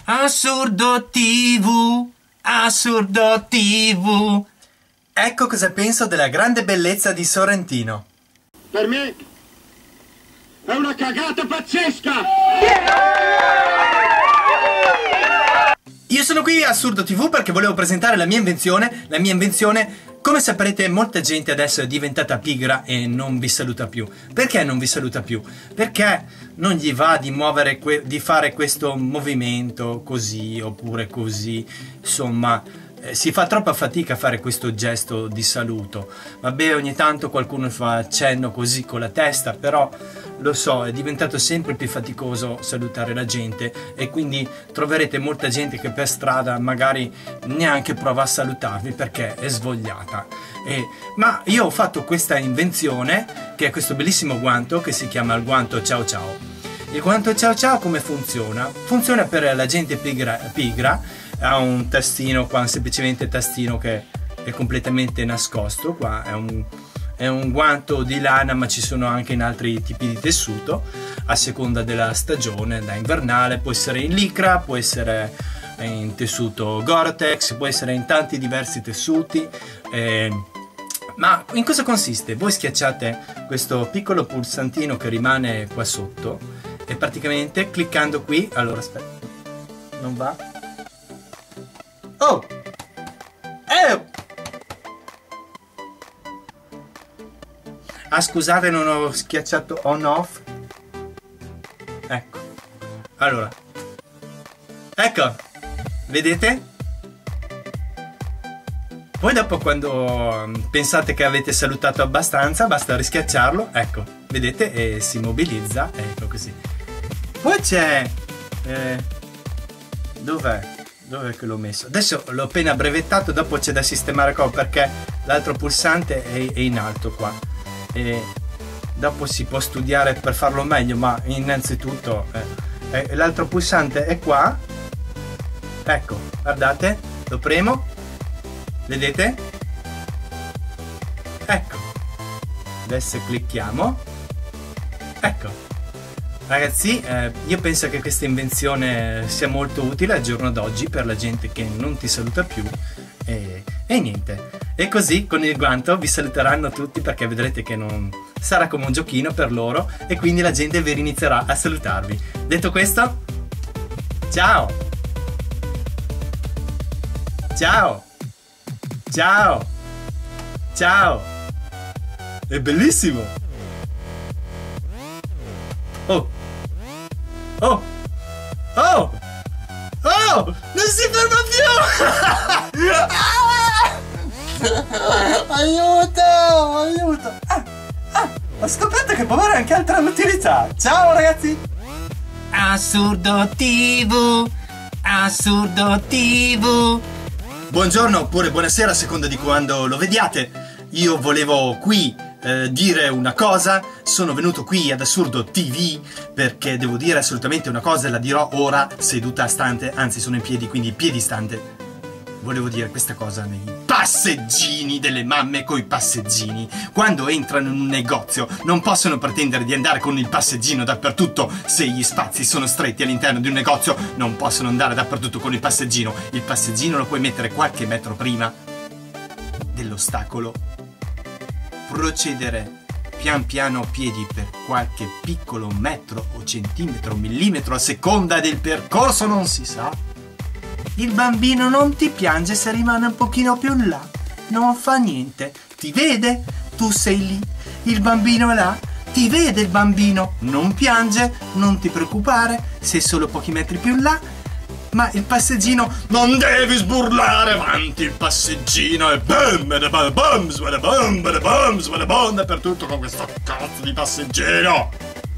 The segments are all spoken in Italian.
Assurdo TV, Assurdo TV. Ecco cosa penso della grande bellezza di Sorrentino. Per me è una cagata pazzesca! Io sono qui a Assurdo TV perché volevo presentare la mia invenzione. Come saprete, molta gente adesso è diventata pigra e non vi saluta più. Perché non vi saluta più? Perché non gli va di fare questo movimento così oppure così. Insomma, si fa troppa fatica a fare questo gesto di saluto. Vabbè, ogni tanto qualcuno fa accenno così con la testa, però lo so, è diventato sempre più faticoso salutare la gente e quindi troverete molta gente che per strada magari neanche prova a salutarvi perché è svogliata. Ma io ho fatto questa invenzione, che è questo bellissimo guanto che si chiama il guanto ciao ciao. Il guanto ciao ciao come funziona? Funziona per la gente pigra, ha un tastino qua, semplicemente tastino che è completamente nascosto. Qua è un guanto di lana, ma ci sono anche in altri tipi di tessuto a seconda della stagione. Da invernale può essere in licra, può essere in tessuto Gore-Tex, può essere in tanti diversi tessuti. Ma in cosa consiste? Voi schiacciate questo piccolo pulsantino che rimane qua sotto e praticamente cliccando qui, allora aspetta, non va? Oh! Ah, scusate, non ho schiacciato on off. Ecco. Allora. Ecco. Vedete? Poi dopo, quando pensate che avete salutato abbastanza, basta rischiacciarlo. Ecco. Vedete? E si mobilizza. Ecco così. Poi c'è... Dov'è? Dov'è che l'ho messo? Adesso l'ho appena brevettato, dopo c'è da sistemare qua perché l'altro pulsante è in alto qua. E dopo si può studiare per farlo meglio, ma innanzitutto l'altro pulsante è qua. Ecco, guardate, lo premo, vedete? Ecco, adesso clicchiamo. Ecco, ragazzi, io penso che questa invenzione sia molto utile al giorno d'oggi per la gente che non ti saluta più. E niente, e così con il guanto vi saluteranno tutti perché vedrete che non sarà come un giochino per loro e quindi la gente vi inizierà a salutarvi. Detto questo, ciao! Ciao! Ciao! Ciao! È bellissimo! Oh! Oh! Oh! Oh! Non si ferma più! Aiuto! Aiuto! Ho scoperto che può avere anche altra utilità! Ciao ragazzi! Assurdo TV! Assurdo TV! Buongiorno oppure buonasera a seconda di quando lo vediate. Io volevo qui dire una cosa. Sono venuto qui ad Assurdo TV perché devo dire assolutamente una cosa e la dirò ora seduta stante, anzi sono in piedi, quindi piedistante. Volevo dire questa cosa nei passeggini delle mamme coi passeggini. Quando entrano in un negozio non possono pretendere di andare con il passeggino dappertutto. Se gli spazi sono stretti all'interno di un negozio non possono andare dappertutto con il passeggino. Il passeggino lo puoi mettere qualche metro prima dell'ostacolo, procedere pian piano a piedi per qualche piccolo metro o centimetro o millimetro a seconda del percorso, non si sa. Il bambino non ti piange se rimane un pochino più in là, non fa niente, ti vede, tu sei lì, il bambino è là, ti vede il bambino, non piange, non ti preoccupare, sei solo pochi metri più in là, ma il passeggino non devi sburlare avanti, il passeggino e dappertutto con questo cazzo di passeggino.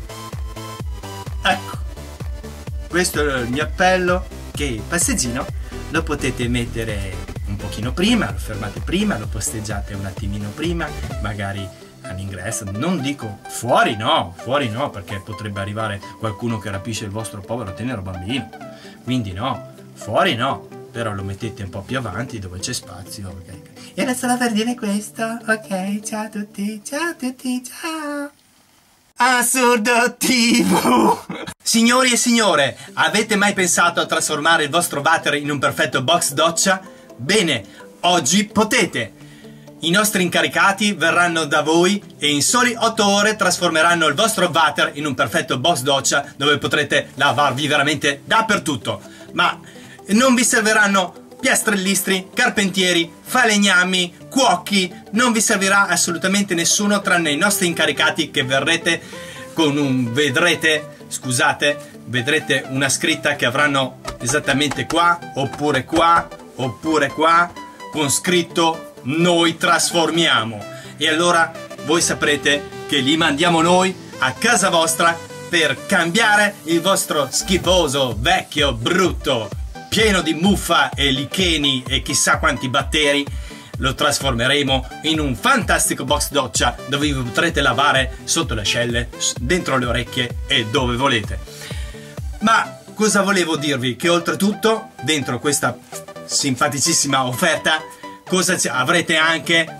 Ecco, questo è il mio appello, che il passeggino lo potete mettere un pochino prima, lo fermate prima, lo posteggiate un attimino prima, magari all'ingresso, non dico fuori no, perché potrebbe arrivare qualcuno che rapisce il vostro povero tenero bambino, quindi no, fuori no, però lo mettete un po' più avanti dove c'è spazio, ok? E era solo per dire questo, ok? Ciao a tutti, ciao! Assurdo TV. Signori e signore, avete mai pensato a trasformare il vostro water in un perfetto box doccia? Bene, oggi potete. I nostri incaricati verranno da voi e in soli 8 ore trasformeranno il vostro water in un perfetto box doccia dove potrete lavarvi veramente dappertutto. Ma non vi serviranno piastrellistri, carpentieri, falegnami, cuochi, non vi servirà assolutamente nessuno tranne i nostri incaricati che verrete con un... vedrete una scritta che avranno esattamente qua, oppure qua, con scritto noi trasformiamo. E allora voi saprete che li mandiamo noi a casa vostra per cambiare il vostro schifoso, vecchio, brutto, pieno di muffa e licheni e chissà quanti batteri. Lo trasformeremo in un fantastico box doccia dove vi potrete lavare sotto le ascelle, dentro le orecchie e dove volete. Ma cosa volevo dirvi? Che oltretutto dentro questa simpaticissima offerta avrete anche...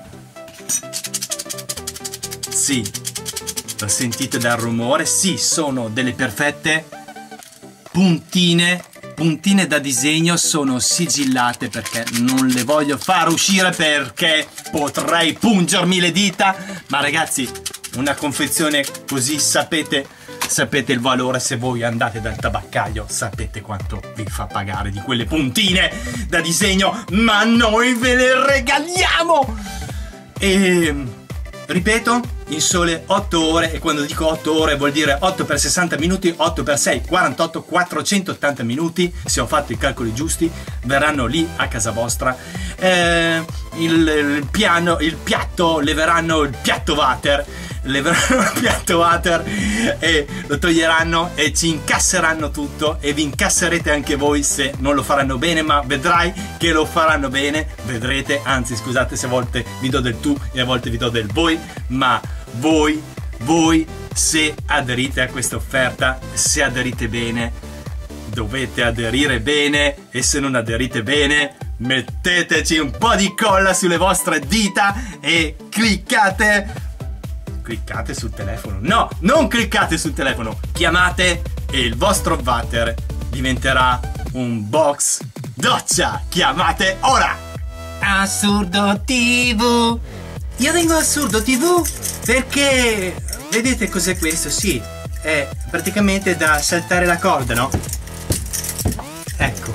Sì, lo sentite dal rumore? Sì, sono delle perfette puntine da disegno, sono sigillate perché non le voglio far uscire perché potrei pungermi le dita, ma ragazzi, una confezione così sapete il valore. Se voi andate dal tabaccaio sapete quanto vi fa pagare di quelle puntine da disegno, ma noi ve le regaliamo! E ripeto, in sole 8 ore, e quando dico 8 ore vuol dire 8 per 60 minuti, 8 per 6, 48, 480 minuti, se ho fatto i calcoli giusti, verranno lì a casa vostra. Il piatto, leveranno il piatto water, e lo toglieranno e ci incasseranno tutto e vi incasserete anche voi se non lo faranno bene, ma vedrai che lo faranno bene, vedrete. Anzi, scusate se a volte vi do del tu e a volte vi do del voi, ma voi se aderite a questa offerta, se aderite bene, dovete aderire bene, e se non aderite bene metteteci un po' di colla sulle vostre dita e cliccate sul telefono. No, non cliccate sul telefono, chiamate e il vostro water diventerà un box doccia. Chiamate ora! Assurdo TV. Io vengo Assurdo TV perché vedete cos'è questo? Sì, è praticamente da saltare la corda, no? Ecco.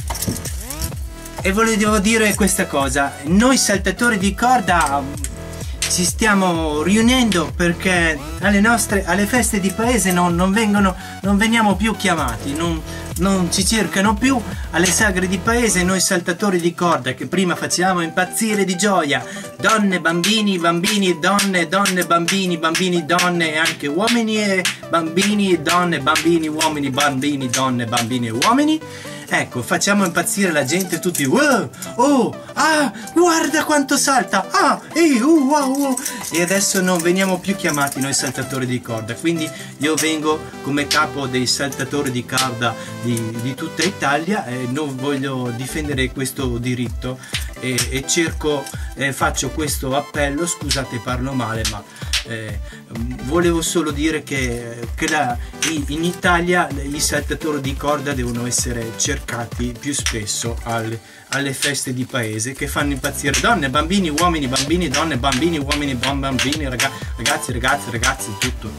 E volevo dire questa cosa: noi saltatori di corda ci stiamo riunendo perché alle feste di paese non veniamo più chiamati, non ci cercano più alle sagre di paese. Noi saltatori di corda che prima facevamo impazzire di gioia, donne, bambini, donne, bambini, donne, e anche uomini e bambini, donne, bambini, uomini, bambini, donne, bambini e uomini. Ecco, facciamo impazzire la gente, tutti wow, oh, ah, guarda quanto salta, ah, wow. E adesso non veniamo più chiamati noi saltatori di corda, quindi io vengo come capo dei saltatori di corda di tutta Italia e non voglio difendere questo diritto e faccio questo appello. Scusate, parlo male, ma volevo solo dire che in Italia i saltatori di corda devono essere cercati più spesso alle feste di paese, che fanno impazzire donne, bambini, uomini, bambini, donne, bambini, uomini, bambini, ragazzi, tutto.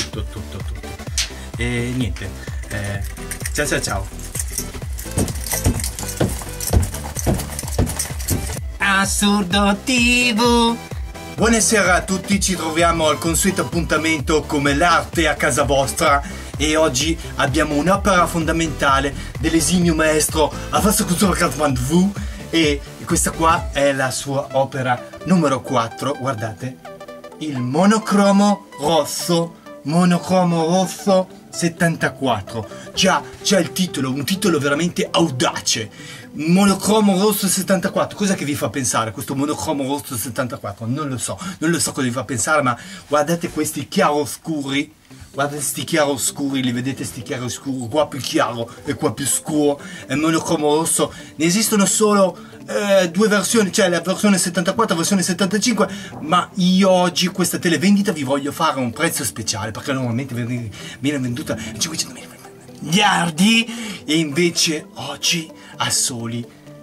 E niente, ciao. Assurdo TV. Buonasera a tutti, ci troviamo al consueto appuntamento come l'arte a casa vostra, e oggi abbiamo un'opera fondamentale dell'esimio maestro Alfonso Cutrone, e questa qua è la sua opera numero 4, guardate, il monocromo rosso 74. già il titolo, un titolo veramente audace. Monocromo rosso 74, cosa che vi fa pensare questo monocromo rosso 74? Non lo so cosa vi fa pensare, ma guardate questi chiaroscuri, guardate sti chiaroscuri, li vedete sti chiaroscuri, qua più chiaro e qua più scuro, è monocromo rosso. Ne esistono solo due versioni, cioè la versione 74 e la versione 75, ma io oggi questa televendita vi voglio fare un prezzo speciale, perché normalmente viene venduta a 500 miliardi e invece oggi a soli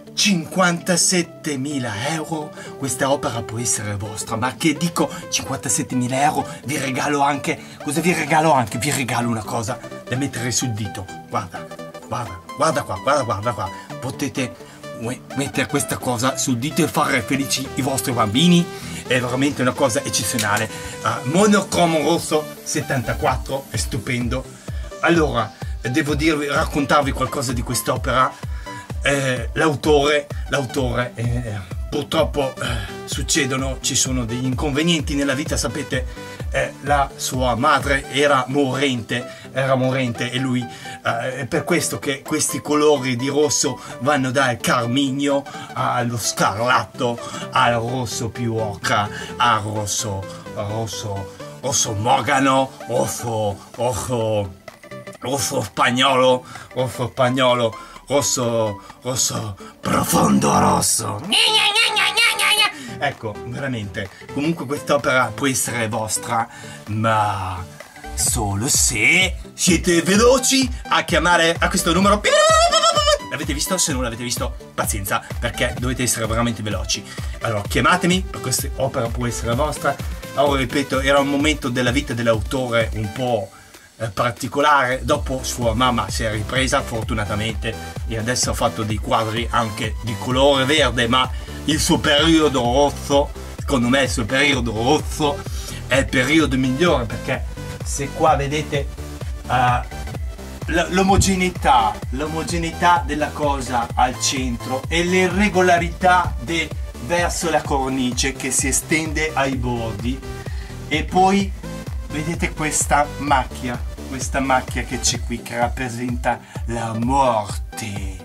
57.000 euro questa opera può essere vostra. Ma che dico, 57.000 euro, vi regalo anche, cosa vi regalo anche? Vi regalo una cosa da mettere sul dito, guarda qua, potete mettere questa cosa sul dito e fare felici i vostri bambini, è veramente una cosa eccezionale. Monocromo rosso 74 è stupendo. Allora, devo raccontarvi qualcosa di quest'opera. L'autore purtroppo ci sono degli inconvenienti nella vita, sapete. La sua madre era morente e lui è per questo che questi colori di rosso vanno dal carminio allo scarlatto al rosso più ocra al rosso mogano, rosso spagnolo, rosso profondo rosso. Ecco, veramente, comunque quest'opera può essere vostra, ma solo se siete veloci a chiamare a questo numero. L'avete visto? Se non l'avete visto, pazienza, perché dovete essere veramente veloci. Allora, chiamatemi, per questa opera può essere vostra. Allora, ripeto, era un momento della vita dell'autore un po' particolare. Dopo sua mamma si è ripresa fortunatamente e adesso ha fatto dei quadri anche di colore verde, ma il suo periodo rosso, secondo me il suo periodo rosso è il periodo migliore, perché se qua vedete l'omogeneità della cosa al centro e l'irregolarità verso la cornice che si estende ai bordi, e poi vedete questa macchia che c'è qui, che rappresenta la morte.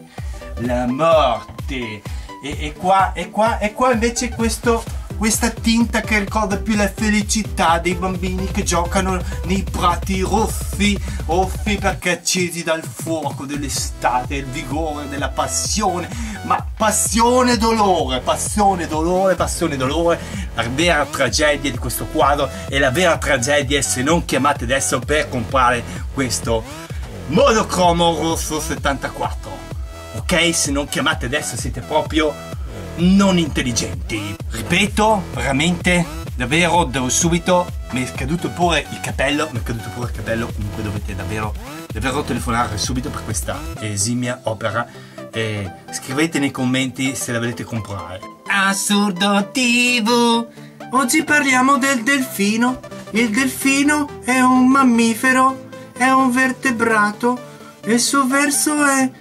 E qua invece questa tinta che ricorda più la felicità dei bambini che giocano nei prati rossi perché accesi dal fuoco dell'estate, il vigore della passione, ma passione dolore. La vera tragedia di questo quadro, e la vera tragedia è se non chiamate adesso per comprare questo monocromo rosso 74. Ok? Se non chiamate adesso siete proprio non intelligenti. Ripeto, veramente, davvero, subito, mi è caduto pure il capello, comunque dovete davvero telefonare subito per questa esimia opera e scrivete nei commenti se la volete comprare. Assurdo TV! Oggi parliamo del delfino. Il delfino è un mammifero, è un vertebrato, e il suo verso è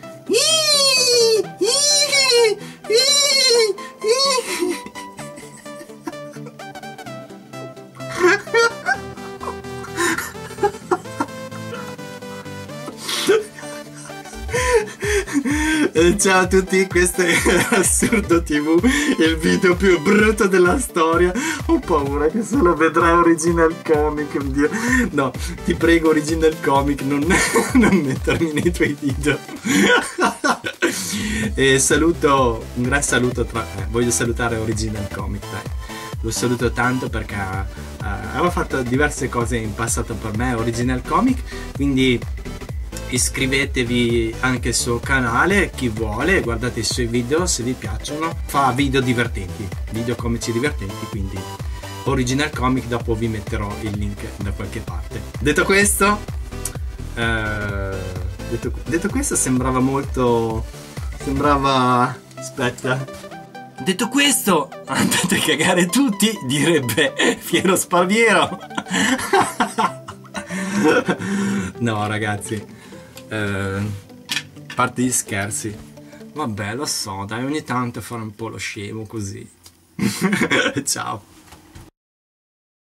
ciao a tutti, questo è Assurdo TV, il video più brutto della storia. Ho paura che se lo vedrai Original Comic. Dio. No, ti prego Original Comic, non mettermi nei tuoi video. E un gran saluto voglio salutare Original Comic, dai. Lo saluto tanto perché aveva fatto diverse cose in passato per me, Original Comic, quindi iscrivetevi anche al suo canale, chi vuole, guardate i suoi video se vi piacciono, fa video divertenti, video comici divertenti, quindi Original Comic, dopo vi metterò il link da qualche parte. Detto questo, aspetta, detto questo, andate a cagare tutti, direbbe Fiero Sparviero. No ragazzi, parte gli scherzi, vabbè, lo so, dai, ogni tanto fare un po' lo scemo così. Ciao.